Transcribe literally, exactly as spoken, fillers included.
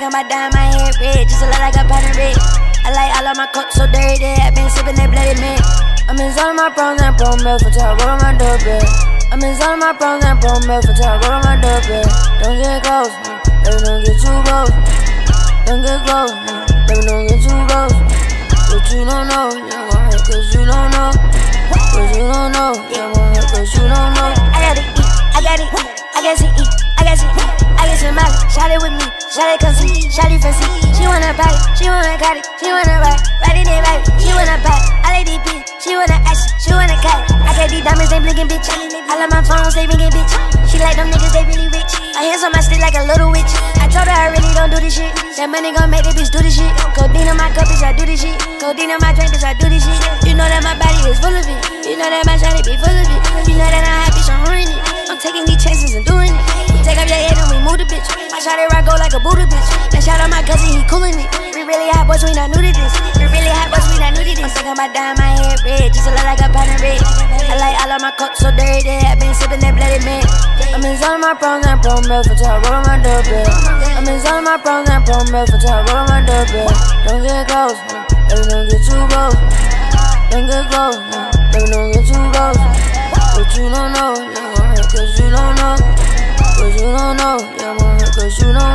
about dyeing my hair red, just to look like a pattern red. I like all of my cups so dirty, I been sipping that bloody mint. I'm in all of my pros and pro milk for top, roll on my doorbell. I'm in all of my pros and pro milk for top, roll on my doorbell. Don't get close, baby, don't get too close. Don't get close, baby, don't get too close. But you don't know, yeah, gon' hurt cause you don't know. Cause you don't know, yeah, gon' hurt cause you don't know. I gotta eat, I gotta eat, I gotta eat, I gotta eat. I get some money, shot it with me, shot it come see, shot it fancy. She wanna buy it, she wanna cut it, she wanna ride, ride it and ride it, she wanna buy it. I like these bitch, she wanna action, she wanna cut it. I got these diamonds, they blinking, bitch. I love my phones, they ringing, bitch. She like them niggas, they really rich. Her hands on my stick like a little witch. I told her I really don't do this shit. That money gon' make this bitch do this shit. Codeine on my cup, bitch, I do this shit. Codeine on my drink, bitch, I do this shit. You know that my body is full of it. You know that my shawty be full of it. You know that I'm happy, so I'm ruining it. I'm taking these chances and doing it. We take off your head and we move the bitch. My shawty rock go like a Buddha bitch. And shout out my cousin, he coolin' it. We really hot boys, we not new to this. We really hot boys, we not new to this. I'm thinking about dyeing my hair red, just to look like a pattern red. I like all of my cups so dirty, I been sipping that bloody mint. I'm in all of my pros and pro milk for top, roll on my doorbell. I'm in all of my pros and pro milk for top, roll on my doorbell. Don't get close, baby, don't get too close. Don't get close, baby, don't get too close. But you don't know, yeah, gon' hurt cause you don't know. Cause you don't know, yeah, gon' hurt cause you don't know.